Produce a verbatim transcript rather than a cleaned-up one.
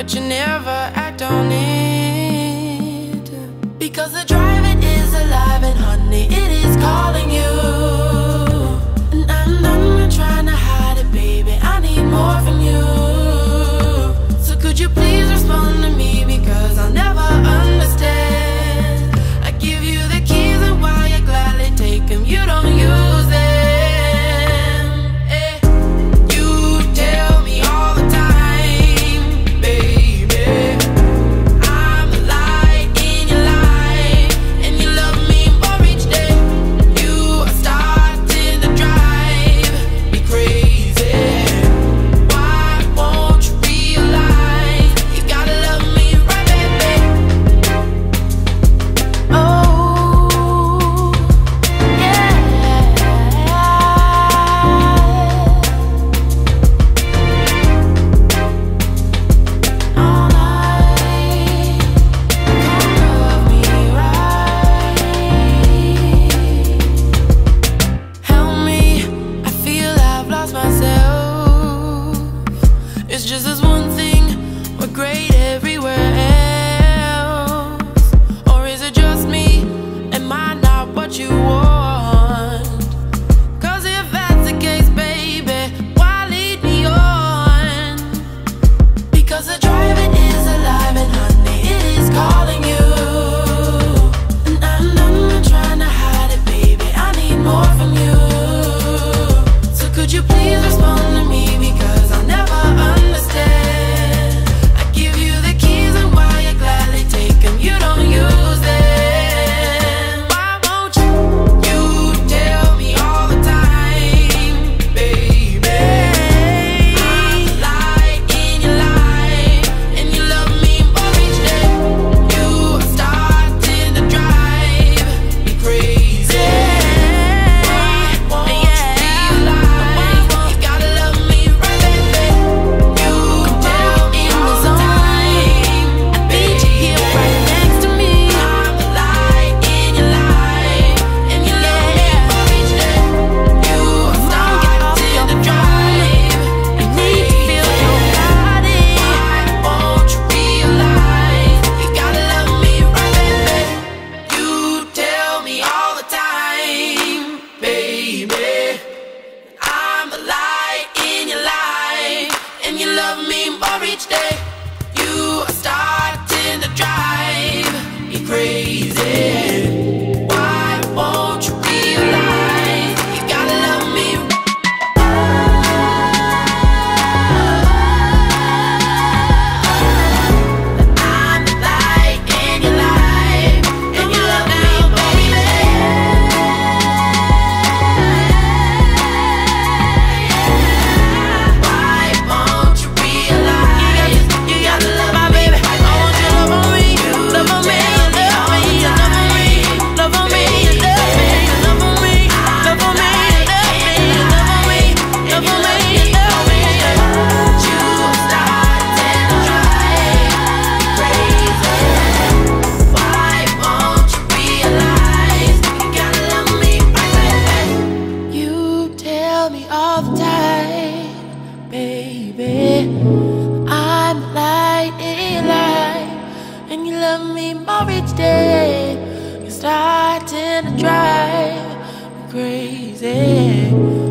but you never act on it. Because the driving is alive and honey, it is calling you. And I'm done trying to hide it, baby, I need more from you. So could you please respond to me, because I'll never understand. I give you the keys and while you gladly take them, you don't use them. Eh. You tell me all the time, baby, I'm the light in your life, and you love me more each day. You are starting to drive me crazy. Why won't you realize you gotta love me right, baby? Oh, yeah. All night, come love me right. Help me, I feel I've lost myself. It's just this one thing, we're great everywhere else. Or is it just me? Am I not what you want? Cause if that's the case, baby, why lead me on? Because the driving is alive and honey, it is calling you. And I'm done trying to hide it, baby, I need more from you. So could you please respond to me, because I'll never understand. I give you the keys and while you gladly take them, you don't use them. Why won't you? You tell me all the time, baby, I'm the light in your life, and you love me more each day. You are starting to drive me crazy. Why won't you realize you gotta love me right, baby? You tell me all the time, I need you here right next to me. I'm the light in your life, and you love me more each day. You are starting to drive me crazy. Why won't you realize you gotta love me right, baby? You tell me all the time, baby, I'm the light in your life, and you love me more each day. You are starting to drive me crazy. Why won't you realize you gotta love me? I'm the light in your life, and you love me more each day. Why won't you realize you gotta love me, baby? I want you to love on me, love on me, love on me, love on me, love on me, love on me, love on me, love on me, love on me, love on me, love on me. You started to drive me crazy. Why won't you realize you gotta love me right, baby? You tell me all the time, baby, I'm the light in your life, and you love me more each day. You're starting to drive me crazy.